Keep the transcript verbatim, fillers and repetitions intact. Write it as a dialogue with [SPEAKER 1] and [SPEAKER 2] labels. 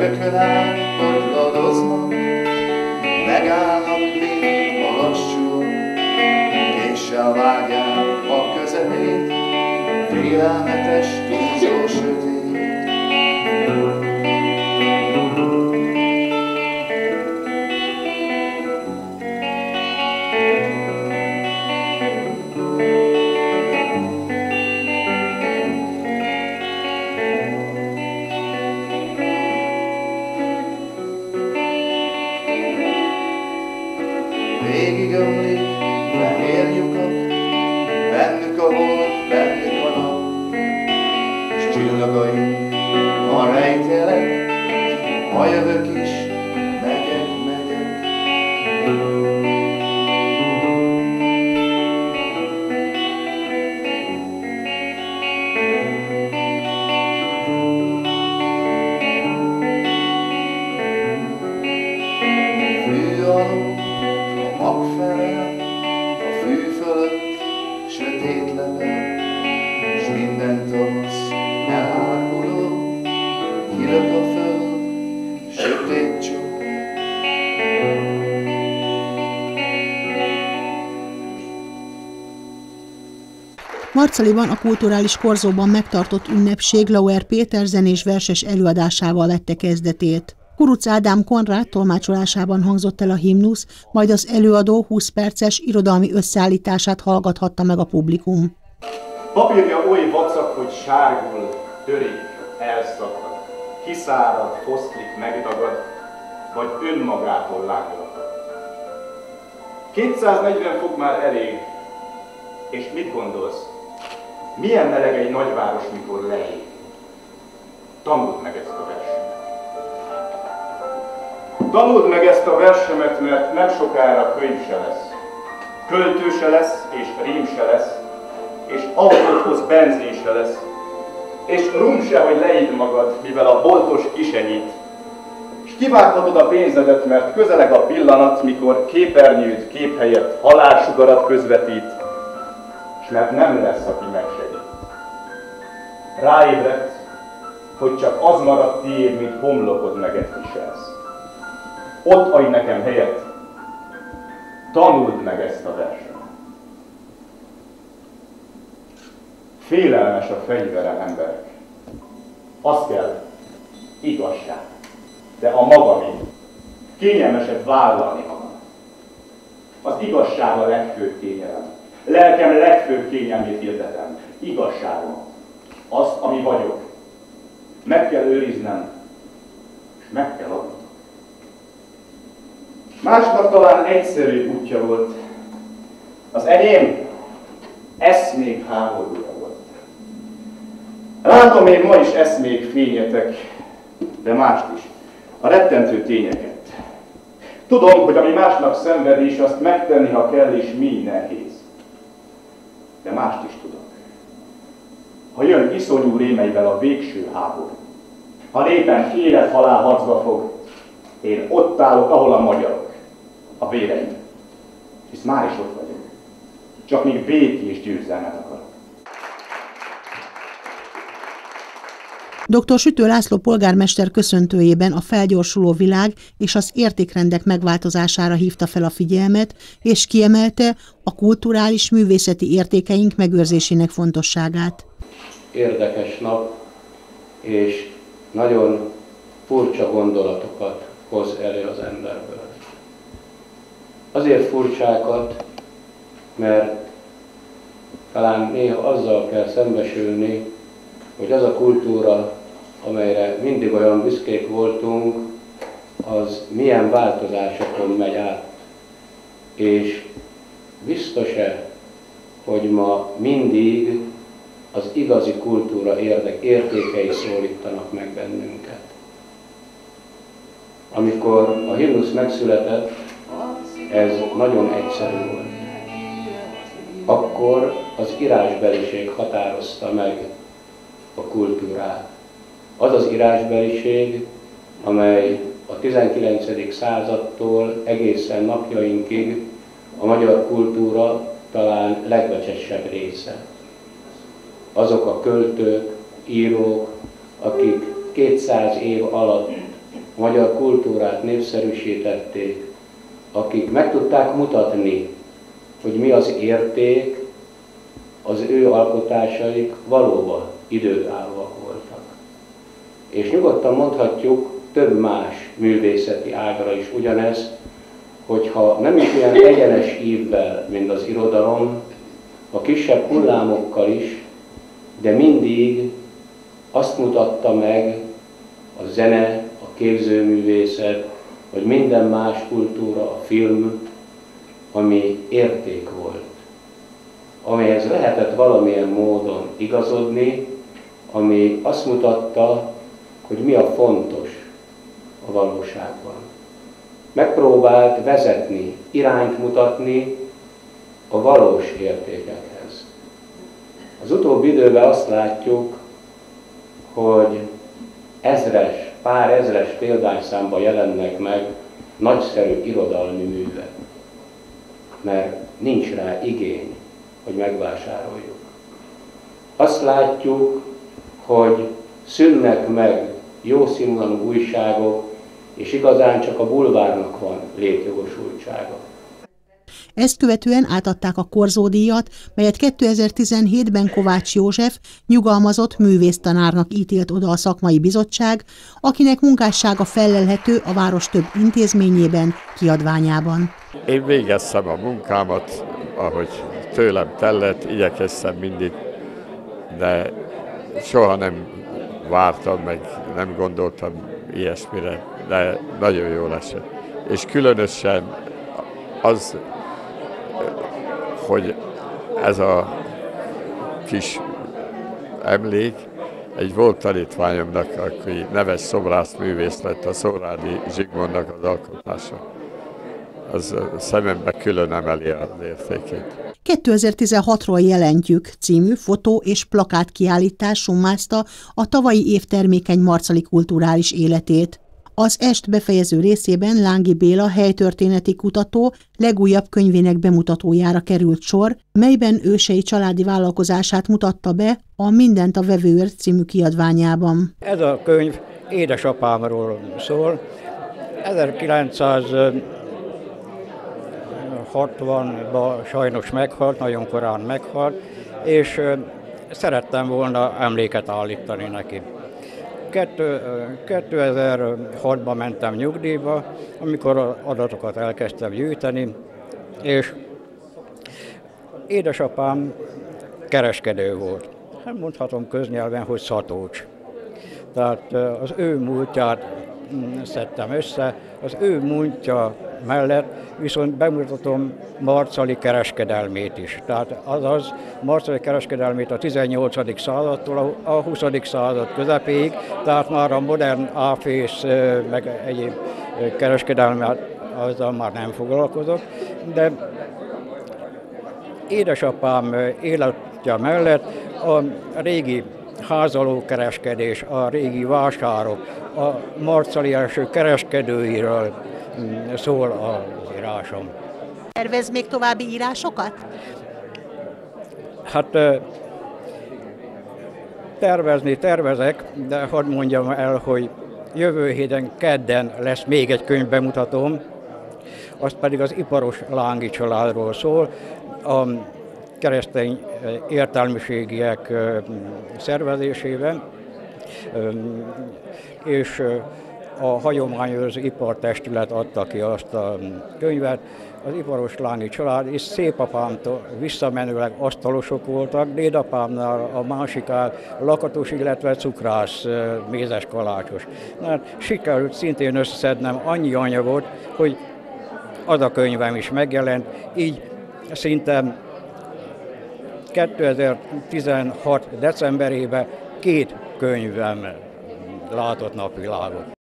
[SPEAKER 1] Örökön át botladoznak, megállnak még a lassú, késsel vágják a közepét, félelmetes, túlzó sötét. Végigömlik fehér lyukak, bennük a hold, bennük a nap, s csillagaink a rejtélek, a jövök is megyek, megyek. Fű alul a mag felel, a fű fölött sötét level, s minden tavasz eláruló, kilök a föld, sötét csók.
[SPEAKER 2] Marcaliban a Kulturális Korzóban megtartott ünnepség Lauer Péter zenés verses előadásával vette kezdetét. Kuruc Ádám Konrád tolmácsolásában hangzott el a himnusz, majd az előadó húsz perces irodalmi összeállítását hallgathatta meg a publikum.
[SPEAKER 3] Papírja oly vacak, hogy sárgul, törik, elszakad, kiszárad, foszlik, megdagad, vagy önmagától lánglakad. kétszáznegyven fok már elég, és mit gondolsz? Milyen meleg egy nagyváros, mikor leég? Tanuld meg ezt a versemet. Tanuld meg ezt a versemet, mert nem sokára könyv se lesz. Költő se lesz, és rím se lesz, és autóhoz benzin se lesz, és rum se, hogy leíd magad, mivel a boltos kisenyít. És kivághatod a pénzedet, mert közeleg a pillanat, mikor képernyőd kép helyett halálsugarat közvetít, és mert nem lesz, aki megsegít. Ráébredt, hogy csak az maradt tiéd, mint homlokod meget viselsz. Ott adj nekem helyet, tanuld meg ezt a verset. Félelmes a fegyverem, emberek. Az kell, igazság, de a magamé. Kényelmesebb vállalni magam. Az igazság a legfőbb kényelem. Lelkem legfőbb kényelmét hirdetem. Igazságom. Az, ami vagyok. Meg kell őriznem, és meg kell adnom. Másnak talán egyszerű útja volt. Az enyém eszmék háborúja volt. Látom, még ma is eszmék fényetek, de mást is. A rettentő tényeket. Tudom, hogy ami másnak szenvedés, azt megtenni, ha kell, és mi nehéz. De mást is tudok. Ha jön iszonyú rémeivel a végső háború, ha népem élet-halál harcba fog, én ott állok, ahol a magyarok, a véreim. Hisz már is ott vagyok. Csak még békés győzelmet akarok.
[SPEAKER 2] doktor Sütő László polgármester köszöntőjében a felgyorsuló világ és az értékrendek megváltozására hívta fel a figyelmet, és kiemelte a kulturális művészeti értékeink megőrzésének fontosságát.
[SPEAKER 4] Érdekes nap, és nagyon furcsa gondolatokat hoz elő az emberből. Azért furcsákat, mert talán néha azzal kell szembesülni, hogy az a kultúra, amelyre mindig olyan büszkék voltunk, az milyen változásokon megy át. És biztos-e, hogy ma mindig az igazi kultúra érdek, értékei szólítanak meg bennünket. Amikor a himnusz megszületett, ez nagyon egyszerű volt. Akkor az írásbeliség határozta meg a kultúrát. Az az írásbeliség, amely a tizenkilencedik századtól egészen napjainkig a magyar kultúra talán legbecsesebb része. Azok a költők, írók, akik kétszáz év alatt a magyar kultúrát népszerűsítették, akik meg tudták mutatni, hogy mi az érték, az ő alkotásaik valóban időtállóak voltak. És nyugodtan mondhatjuk több más művészeti ágra is ugyanezt, hogyha nem is olyan egyenes ívvel, mint az irodalom, a kisebb hullámokkal is, de mindig azt mutatta meg a zene, a képzőművészet, vagy minden más kultúra, a film, ami érték volt, amelyhez lehetett valamilyen módon igazodni, ami azt mutatta, hogy mi a fontos a valóságban. Megpróbált vezetni, irányt mutatni a valós értékekhez. Az utóbbi időben azt látjuk, hogy ezres, pár ezres példányszámban jelennek meg nagyszerű irodalmi művek, mert nincs rá igény, hogy megvásároljuk. Azt látjuk, hogy szűnnek meg jó színvonalú újságok, és igazán csak a bulvárnak van létjogosultsága.
[SPEAKER 2] Ezt követően átadták a Korzó-díjat, melyet kétezer-tizenhétben Kovács József nyugalmazott művésztanárnak ítélt oda a szakmai bizottság, akinek munkássága fellelhető a város több intézményében, kiadványában.
[SPEAKER 5] Én végeztem a munkámat, ahogy tőlem tellett, igyekeztem mindig, de soha nem vártam, meg nem gondoltam ilyesmire, de nagyon jól esett. És különösen az, hogy ez a kis emlék egy volt tanítványomnak, aki neves szobrászművész lett, a Szórádi Zsigmondnak az alkotása. Az szemembe külön emeli az értékét.
[SPEAKER 2] kétezer-tizenhatról Jelentjük című fotó- és plakátkiállítás summázta a tavalyi év termékeny marcali kulturális életét. Az est befejező részében Lángi Béla helytörténeti kutató legújabb könyvének bemutatójára került sor, melyben ősei családi vállalkozását mutatta be a Mindent a vevőért című kiadványában.
[SPEAKER 6] Ez a könyv édesapámról szól. ezerkilencszázhatvanban sajnos meghalt, nagyon korán meghalt, és szerettem volna emléket állítani neki. kétezer-hatban mentem nyugdíjba, amikor adatokat elkezdtem gyűjteni, és édesapám kereskedő volt. Nem mondhatom köznyelven, hogy szatócs. Tehát az ő múltját szedtem össze, az ő múltja mellett viszont bemutatom marcali kereskedelmét is. Tehát azaz marcali kereskedelmét a tizennyolcadik századtól a huszadik század közepéig, tehát már a modern áfész meg egyéb kereskedelmet azzal már nem foglalkozok, de édesapám életje mellett a régi házalókereskedés, a régi vásárok, a marcali első kereskedőiről szól az írásom.
[SPEAKER 2] Tervez még további írásokat?
[SPEAKER 6] Hát tervezni tervezek, de hadd mondjam el, hogy jövő héten kedden lesz még egy könyvbemutatóm, az pedig az iparos Lángi családról szól, a keresztény értelmiségiek szervezésében, és a Hagyományőrző Ipartestület adta ki azt a könyvet. Az iparos Lángi család, és szépapámtól visszamenőleg asztalosok voltak, dédapámnál a másikát lakatos, illetve cukrász, mézes kalácsos. Hát sikerült szintén összeszednem annyi anyagot, hogy az a könyvem is megjelent, így szinte kétezer-tizenhat decemberében két könyvem látott napvilágot.